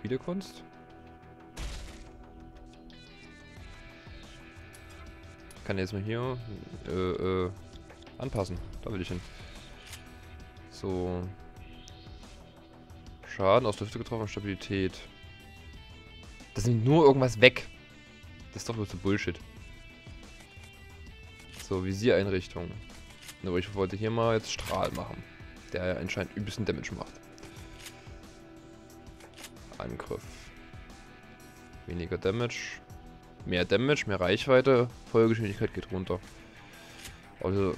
Spielekunst. Ich kann jetzt mal hier anpassen. Da will ich hin. So. Schaden aus der Hüfte getroffen, Stabilität. Das nimmt nur irgendwas weg. Das ist doch nur so Bullshit. So, Visiereinrichtung. Aber ich wollte hier mal jetzt Strahl machen. Der ja anscheinend übelsten Damage macht. Angriff. Weniger Damage. Mehr Damage, mehr Reichweite. Feuergeschwindigkeit geht runter. Also.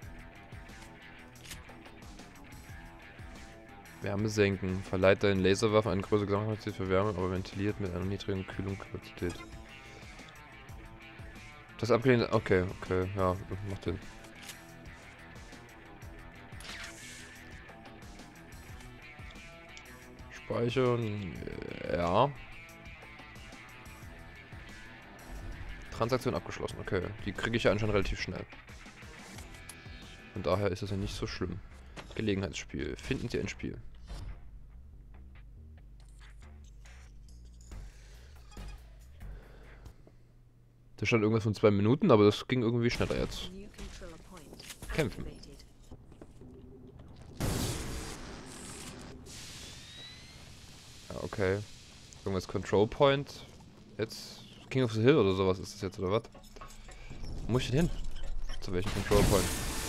Wärme senken. Verleiht deinen Laserwaffen eine größere Gesamtkapazität für Wärme, aber ventiliert mit einer niedrigen Kühlungskapazität. Das abgelehnt. Okay, okay, ja, macht Sinn. Speichern. Ja. Transaktion abgeschlossen. Okay, die kriege ich ja anscheinend relativ schnell. Von daher ist es ja nicht so schlimm. Gelegenheitsspiel. Finden Sie ein Spiel. Da stand irgendwas von 2 Minuten, aber das ging irgendwie schneller jetzt. Kämpfen. Ja, okay. Irgendwas Control Point. Jetzt King of the Hill oder sowas ist das jetzt, oder was? Wo muss ich denn hin? Zu welchem Control Point?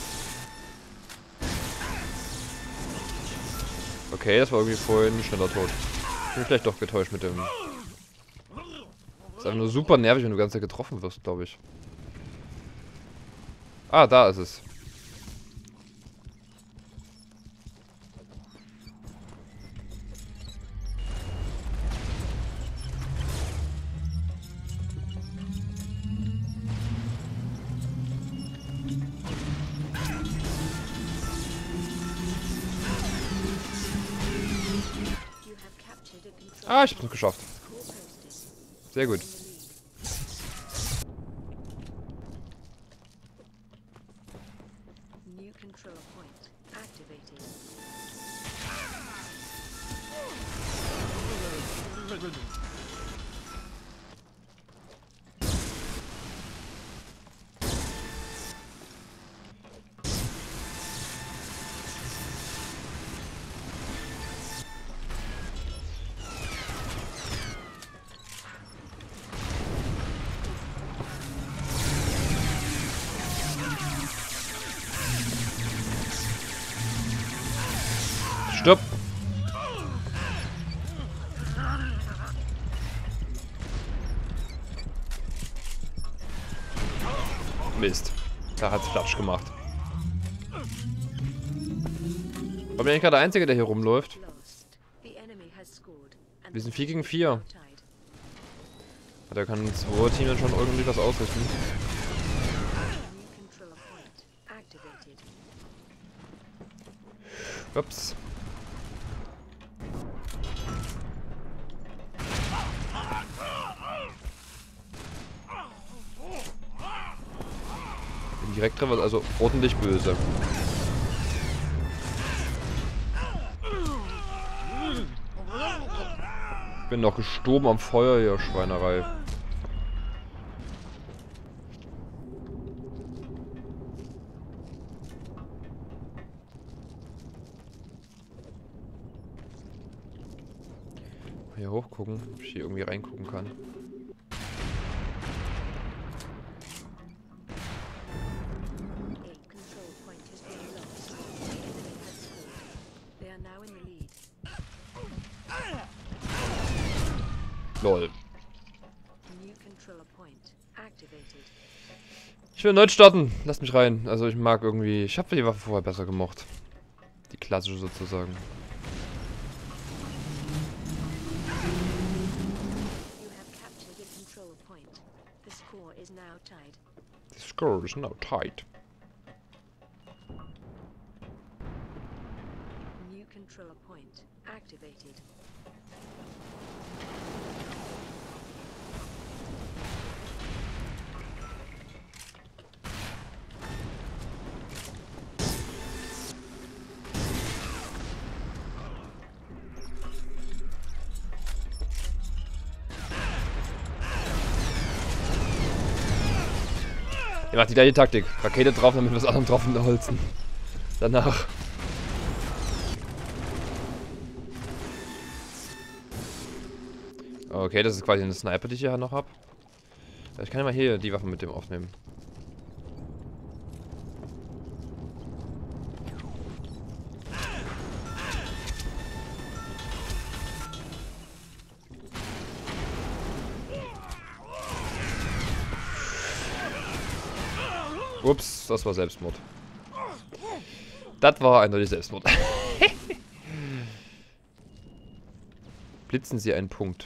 Okay, das war irgendwie vorhin ein schneller Tod. Ich bin vielleicht doch getäuscht mit dem. Ist einfach nur super nervig, wenn du die ganze Zeit getroffen wirst, glaube ich. Ah, da ist es. Ah, ich hab's noch geschafft. Sehr gut. Stopp! Mist. Da hat's Platsch gemacht. War mir eigentlich gerade der Einzige, der hier rumläuft. Wir sind 4 gegen 4. Da kann ein 2er-Team dann schon irgendwie was ausrichten. Ups. Direkttreffer, also ordentlich böse. Bin noch gestorben am Feuer hier, Schweinerei. Hier hochgucken, ob ich hier irgendwie reingucken kann. Lol. Ich will erneut starten. Lasst mich rein. Also ich mag irgendwie... Ich habe die Waffe vorher besser gemocht. Die klassische sozusagen. The score is now tied. New controller point activated. Ihr macht die gleiche Taktik. Rakete drauf, damit wir das andere drauf holzen. Danach. Okay, das ist quasi eine Sniper, die ich hier noch habe. Ich kann ja mal hier die Waffen mit dem aufnehmen. Ups, das war Selbstmord. Das war eindeutig Selbstmord. Blitzen Sie einen Punkt.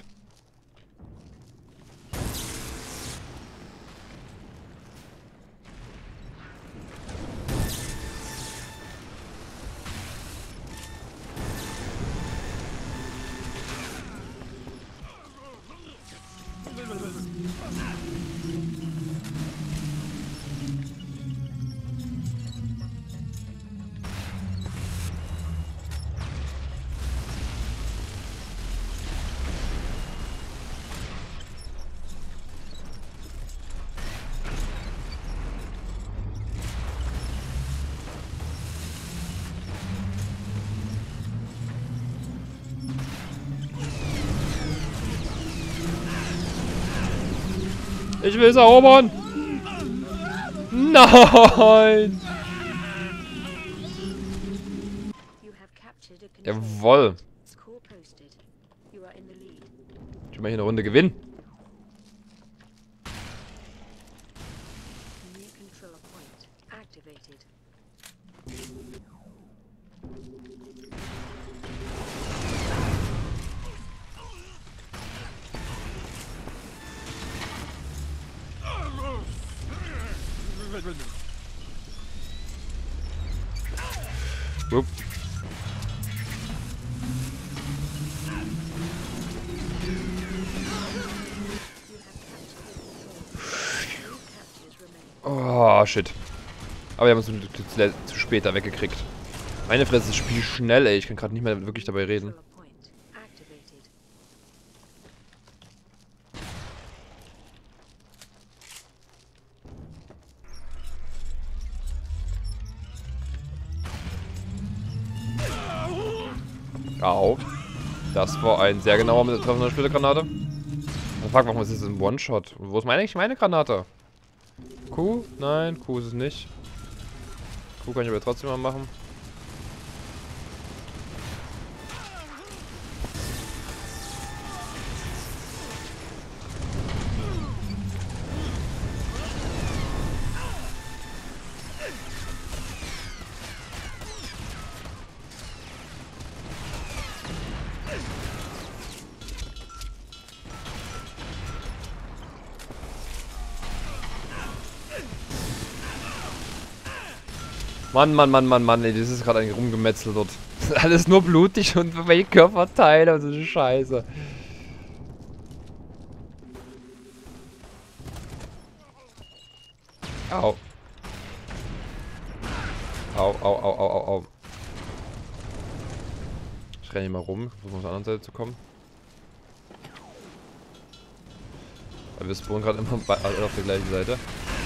Ich will es erobern! Nein! Jawoll! Ich will mal hier eine Runde gewinnen. Upp. Oh, shit. Aber wir haben uns zu spät da weggekriegt. Meine Fresse, das Spiel schnell, ey. Ich kann gerade nicht mehr wirklich dabei reden. Au. Das war ein sehr genauer treffender Splittergranate. Oh fuck, warum ist das ein One-Shot? Wo ist eigentlich meine Granate? Q? Nein, Q ist es nicht. Q kann ich aber trotzdem mal machen. Mann, ey, das ist gerade ein Rumgemetzel dort. Das ist alles nur blutig und welche Körperteile und so eine Scheiße. Au. Au. Ich renne hier mal rum, versuche auf der anderen Seite zu kommen. Weil wir spawnen gerade immer auf der gleichen Seite.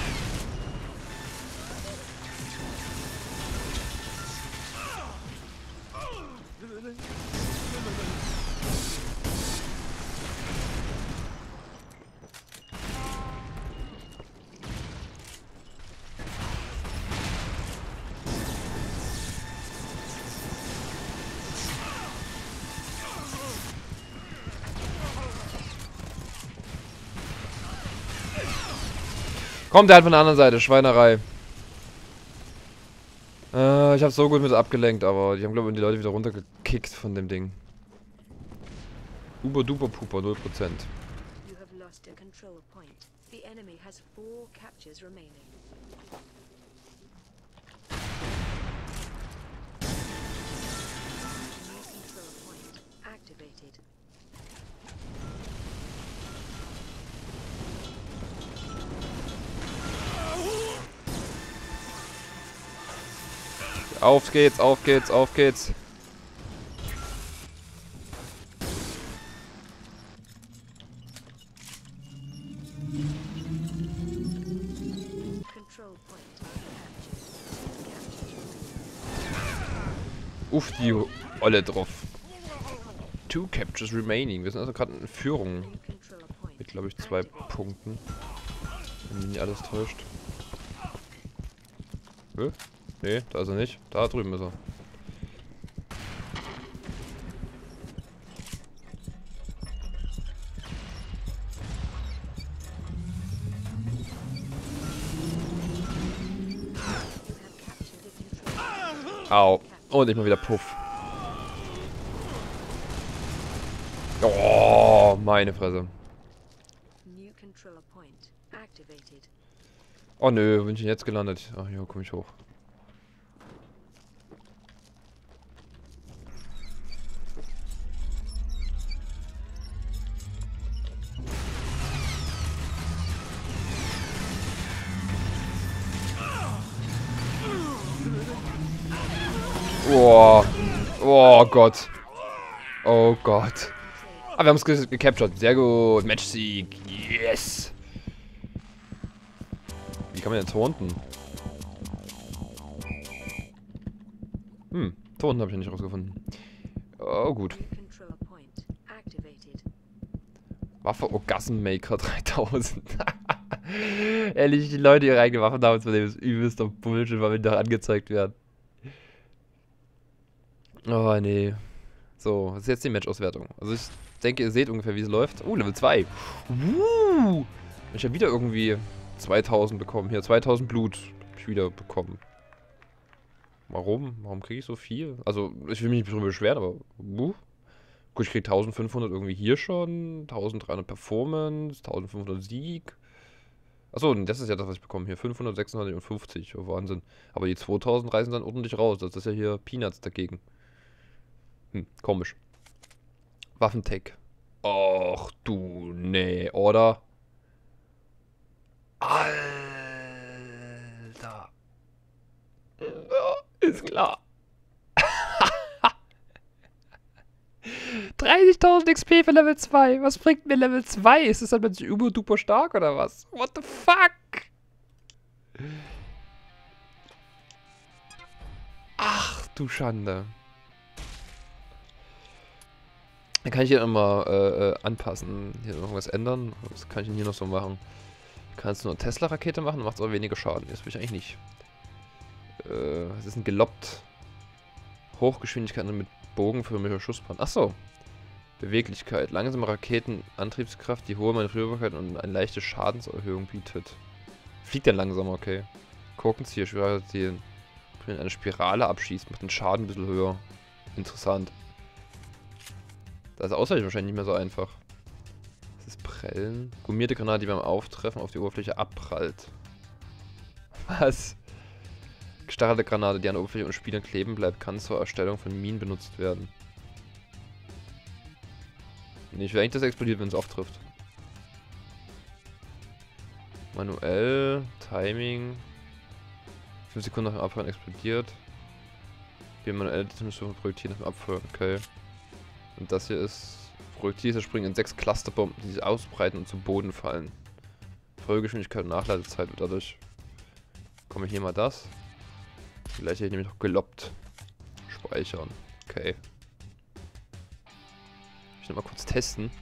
Kommt der halt von der anderen Seite, Schweinerei. Ich hab so gut mit abgelenkt, aber die haben, glaube ich, die Leute wieder runtergekickt von dem Ding. Uber duper puper, 0%. Auf geht's. Uff, die Olle drauf. 2 Captures remaining. Wir sind also gerade in Führung. Mit, glaube ich, 2 Punkten. Wenn mich nicht alles täuscht. Nee, da ist er nicht. Da drüben ist er. Au. Und ich mal wieder Puff. Oh, meine Fresse. Oh nö, bin ich jetzt gelandet. Ach ja, komm ich hoch. Oh. Oh Gott. Oh Gott. Ah, wir haben es gecaptured. Sehr gut. Matchsieg. Yes. Wie kann man denn taunten? Taunten habe ich ja nicht rausgefunden. Oh, gut. Waffe Orgasm Maker 3000. Ehrlich, die Leute, die ihre eigene Waffen haben, von dem ist übelster Bullshit, weil wir da angezeigt werden. Oh, nee. So, das ist jetzt die Match-Auswertung. Also ich denke, ihr seht ungefähr, wie es läuft. Level 2. Ich habe wieder irgendwie 2000 bekommen. Hier, 2000 Blut habe ich wieder bekommen. Warum? Warum kriege ich so viel? Also, ich will mich nicht drüber beschweren, aber... Gut, ich kriege 1500 irgendwie hier schon. 1300 Performance, 1500 Sieg. Achso, das ist ja das, was ich bekomme. Hier 500, 650. Oh, Wahnsinn. Aber die 2000 reißen dann ordentlich raus. Das ist ja hier Peanuts dagegen. Komisch. Waffentech. Och du, nee, oder? Alter. Ja, ist klar. 30.000 XP für Level 2. Was bringt mir Level 2? Ist das dann plötzlich über-duper stark oder was? What the fuck? Ach du Schande. Dann kann ich hier immer anpassen. Hier irgendwas ändern. Was kann ich denn hier noch so machen? Kannst du nur Tesla-Rakete machen, dann macht es aber weniger Schaden. Das will ich eigentlich nicht. Es ist ein gelobbt. Hochgeschwindigkeit mit bogenförmiger Schussbahn. Achso. Beweglichkeit. Langsame Raketen, Antriebskraft, die hohe Manövrierbarkeit und eine leichte Schadenserhöhung bietet. Fliegt dann langsamer, okay. Korkenzieher, Schwierigkeit, wenn eine Spirale abschießt, macht den Schaden ein bisschen höher. Interessant. Das ist außerdem wahrscheinlich nicht mehr so einfach. Das ist Prellen. Gummierte Granate, die beim Auftreffen auf die Oberfläche abprallt. Was? Gestachtelte Granate, die an der Oberfläche und Spielern kleben bleibt, kann zur Erstellung von Minen benutzt werden. Nee, ich will eigentlich, dass es explodiert, wenn es auftrifft. Manuell, Timing. 5 Sekunden nach dem Abfeuern explodiert. Wir manuell Detonation von Projektil nach dem Abfeuern, okay. Und das hier ist Projektile zerspringen in 6 Clusterbomben, die sich ausbreiten und zu Boden fallen. Folgegeschwindigkeit und Nachladezeit wird dadurch. Komme hier mal das. Gleich hier nämlich noch gelobbt. Speichern. Okay. Ich will mal kurz testen.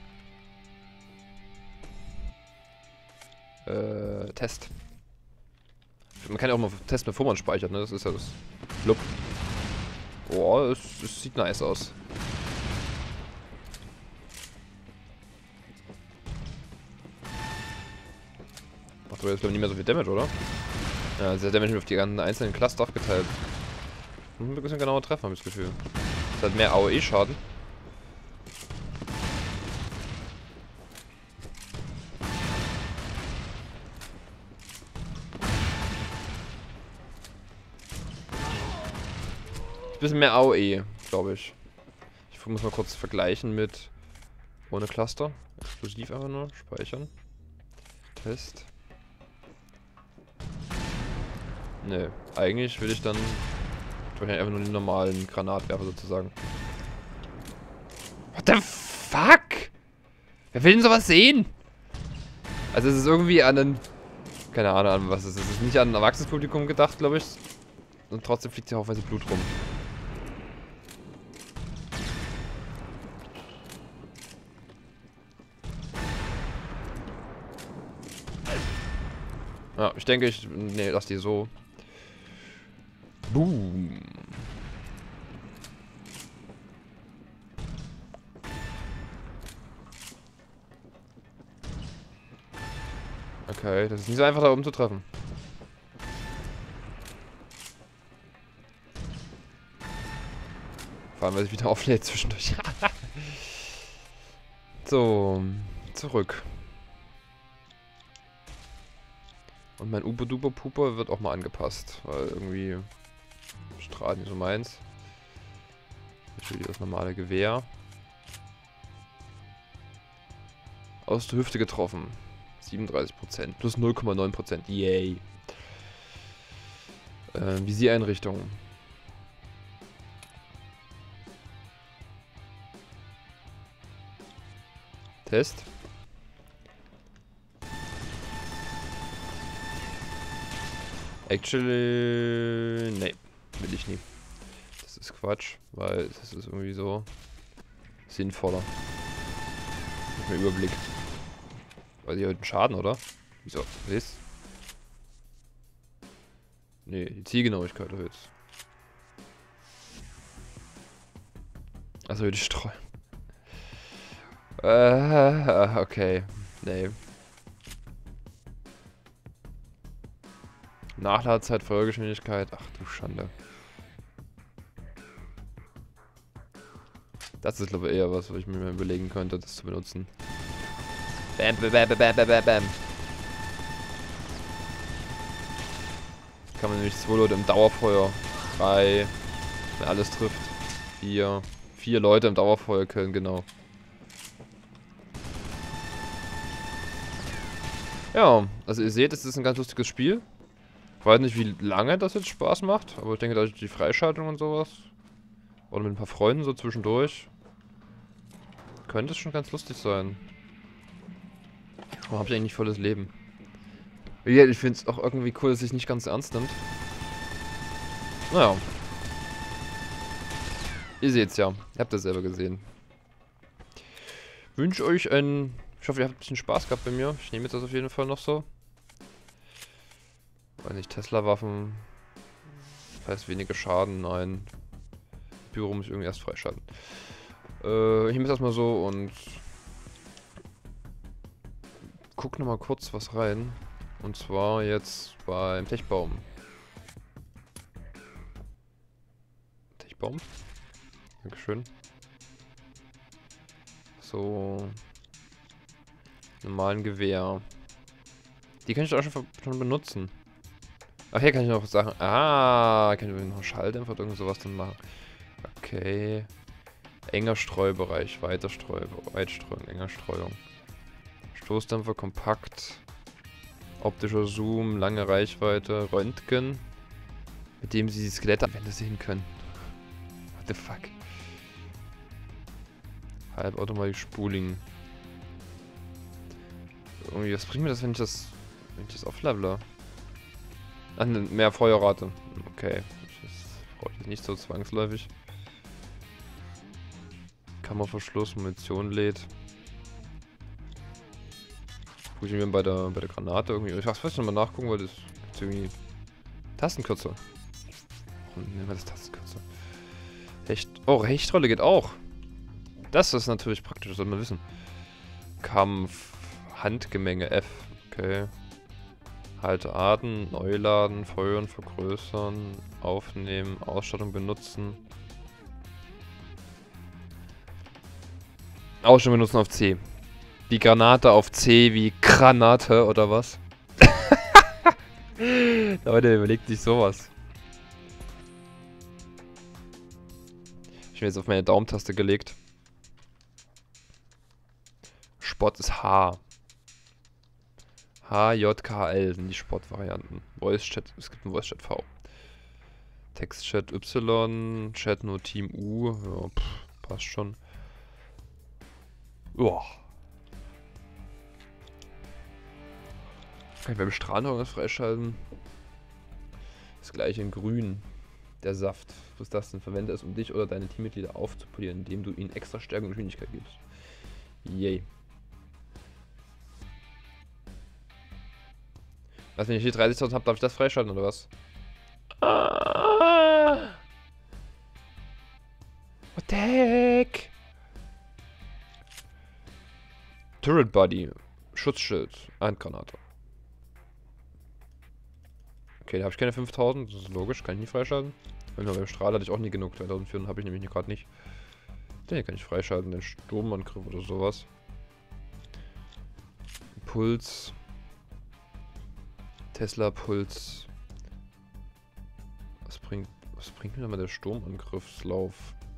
Test. Man kann ja auch mal testen, bevor man speichert, ne? Das ist ja das. Blub. Boah, es sieht nice aus. Macht aber jetzt glaube ich nicht mehr so viel Damage, oder? Ja, der Damage wird auf die ganzen einzelnen Cluster aufgeteilt. Ein bisschen genauer treffen, habe ich das Gefühl. Das hat mehr AOE-Schaden. Ein bisschen mehr AOE, glaube ich. Ich muss mal kurz vergleichen mit ohne Cluster. Explosiv einfach nur. Speichern. Test. Nö. Eigentlich will ich dann einfach nur den normalen Granatwerfer sozusagen. What the fuck? Wer will denn sowas sehen? Also es ist irgendwie an einen... Keine Ahnung an was es ist. Es ist nicht an ein Erwachsenes Publikum gedacht, glaube ich. Und trotzdem fliegt hier haufenweise Blut rum. Ja, ich denke, nee, lass die so. Boom. Okay, das ist nicht so einfach da oben zu treffen. Vor allem, weil sich wieder auflädt zwischendurch. So, zurück. Und mein Uber-Duper-Puper wird auch mal angepasst, weil irgendwie Strahlen nicht so meins. Ich will das normale Gewehr. Aus der Hüfte getroffen. 37%. Plus 0,9%. Yay. Visiereinrichtung. Test. Actually, nee, will ich nie. Das ist Quatsch, weil das ist irgendwie so sinnvoller. Mit mehr Überblick. Weil die heute einen Schaden, oder? Wieso? Siehst? Nee, die Zielgenauigkeit erhöht. Also die Streu. Okay. Nee. Nachladezeit, Feuergeschwindigkeit. Ach du Schande. Das ist, glaube ich, eher was ich mir mal überlegen könnte, das zu benutzen. Bam, bam, bam, bam, bam, bam, bam. Kann man nämlich 2 Leute im Dauerfeuer. 3, wenn alles trifft. 4 Leute im Dauerfeuer killen, genau. Ja, also ihr seht, es ist ein ganz lustiges Spiel. Ich weiß nicht, wie lange das jetzt Spaß macht, aber ich denke, da die Freischaltung und sowas. Oder mit ein paar Freunden so zwischendurch. Könnte es schon ganz lustig sein. Aber habe ich eigentlich volles Leben. Ja, ich finde es auch irgendwie cool, dass es sich nicht ganz ernst nimmt. Naja. Ihr seht's ja. Ihr habt das selber gesehen. Wünsche euch ein... Ich hoffe, ihr habt ein bisschen Spaß gehabt bei mir. Ich nehme jetzt das auf jeden Fall noch so. Weiß nicht, Tesla-Waffen. Das heißt weniger Schaden, nein. Büro muss ich irgendwie erst freischalten. Ich nehme jetzt erstmal so und guck nochmal kurz was rein. Und zwar jetzt beim Techbaum. Techbaum. Dankeschön. So. Normalen Gewehr. Die kann ich auch schon benutzen. Ach, hier kann ich noch Sachen. Ah, kann ich noch Schalldämpfer oder irgend sowas dann machen. Okay. Enger Streubereich, weiter Weitstreuung, enger Streuung. Stoßdämpfer, kompakt. Optischer Zoom, lange Reichweite, Röntgen. Mit dem sie die Skelettanwender sehen können. What the fuck? Halbautomatik Spuling. Irgendwie, was bringt mir das, wenn ich das auflevele? Ach, mehr Feuerrate. Okay. Das brauche ich nicht so zwangsläufig. Kammerverschluss, Munition lädt. Guck ich mir bei der Granate irgendwie. Ich weiß nochmal nachgucken, weil das ist irgendwie. Tastenkürzel. Warum nehmen wir das Tastenkürzel? Hechtrolle geht auch. Das ist natürlich praktisch, das soll man wissen. Kampf, Handgemenge F. Okay. Halte Atem, neu laden, feuern, vergrößern, aufnehmen, Ausstattung benutzen. Ausstattung benutzen auf C. Die Granate auf C wie Granate oder was? Leute, überlegt sich sowas. Ich bin jetzt auf meine Daumentaste gelegt. Spot ist H. H, J, K, L sind die Spot-Varianten. Voice Chat, es gibt einen Voice Chat V. Text Chat Y, Chat nur Team U. Ja, passt schon. Uah. Kann ich beim Strahlung was freischalten? Das gleiche in grün. Der Saft. Was ist das denn? Verwende es, um dich oder deine Teammitglieder aufzupolieren, indem du ihnen extra Stärke und Geschwindigkeit gibst. Yay. Also wenn ich hier 30.000 habe, darf ich das freischalten, oder was? Ah. What the heck? Turret Body. Schutzschild. Handgranate. Okay, da habe ich keine 5.000. Das ist logisch. Kann ich nicht freischalten. Weil nur beim Strahl hatte ich auch nie genug. 2.400 habe ich nämlich gerade nicht. Den hier kann ich freischalten. Den Sturmangriff oder sowas. Puls. Tesla Puls. Was bringt mir nochmal der Sturmangriffslauf?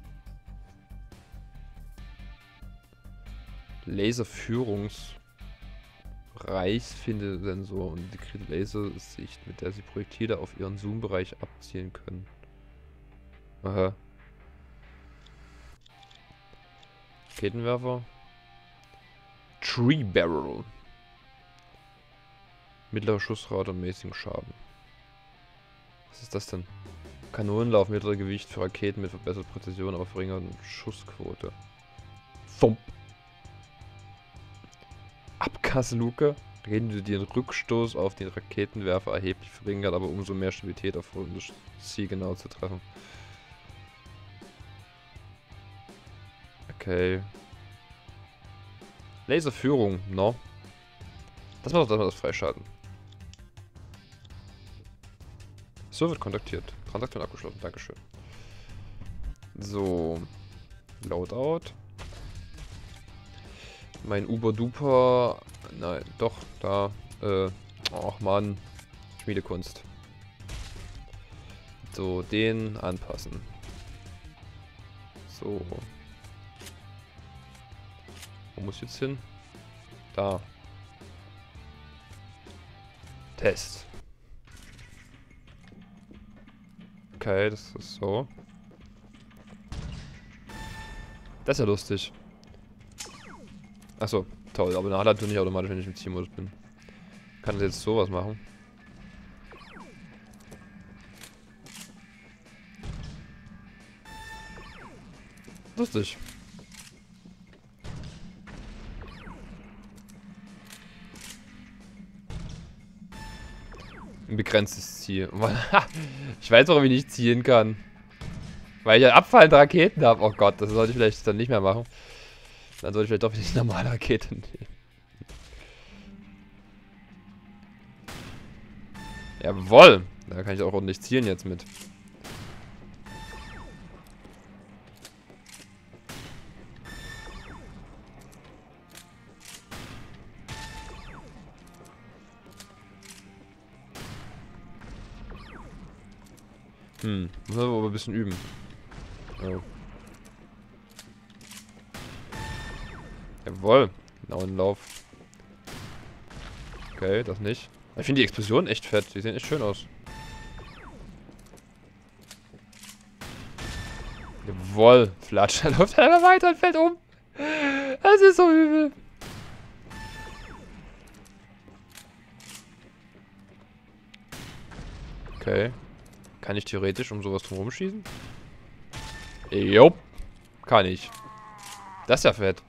Laserführungsreichsfindesensor und integrierte Lasersicht, mit der sie Projektile auf ihren Zoom-Bereich abzielen können. Aha. Raketenwerfer. Tree Barrel. Mittlerer Schussrate und mäßigen Schaden. Was ist das denn? Kanonenlauf, mittlerer Gewicht für Raketen mit verbesserter Präzision, aber verringerter Schussquote. Thump. Abgasluke. Raketen, die den Rückstoß auf den Raketenwerfer erheblich verringert, aber umso mehr Stabilität erfordert, um das Ziel genau zu treffen. Okay. Laserführung, no. Das macht doch das freischalten. So wird kontaktiert. Transaktion abgeschlossen. Dankeschön. So. Loadout. Mein Uber-Duper. Nein, doch, da. Ach man. Schmiedekunst. So, den anpassen. So. Wo muss ich jetzt hin? Da. Test. Okay, das ist so. Das ist ja lustig. Achso, toll, aber nachher tue ich nicht automatisch, wenn ich im Zielmodus bin. Kann das jetzt sowas machen? Lustig. Ein begrenztes Ziel. Ich weiß, warum ich nicht zielen kann. Weil ich ja abfallende Raketen habe. Oh Gott, das sollte ich vielleicht dann nicht mehr machen. Dann sollte ich vielleicht doch nicht eine normale Rakete nehmen. Jawoll! Da kann ich auch ordentlich zielen jetzt mit. Müssen wir aber ein bisschen üben. Oh. Jawohl. Genau in Lauf. Okay, das nicht. Ich finde die Explosionen echt fett. Die sehen echt schön aus. Jawohl. Flatsch. Er läuft einfach weiter und fällt um. Das ist so übel. Okay. Kann ich theoretisch um sowas drum rumschießen? Jupp. Kann ich. Das ist ja fett.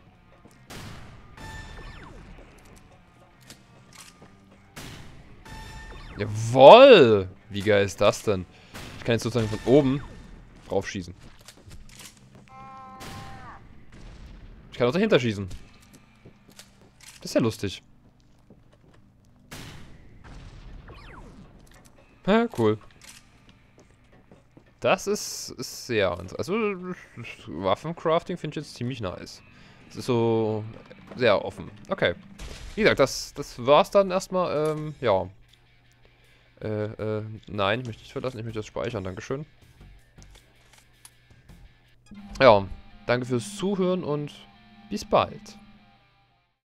Jawoll! Wie geil ist das denn? Ich kann jetzt sozusagen von oben drauf schießen. Ich kann auch dahinter schießen. Das ist ja lustig. Ja, cool. Das ist sehr... Also, Waffencrafting finde ich jetzt ziemlich nice. Es ist so sehr offen. Okay. Wie gesagt, das war's dann erstmal. Ja. Nein, ich möchte nicht verlassen. Ich möchte das speichern. Dankeschön. Ja. Danke fürs Zuhören und bis bald.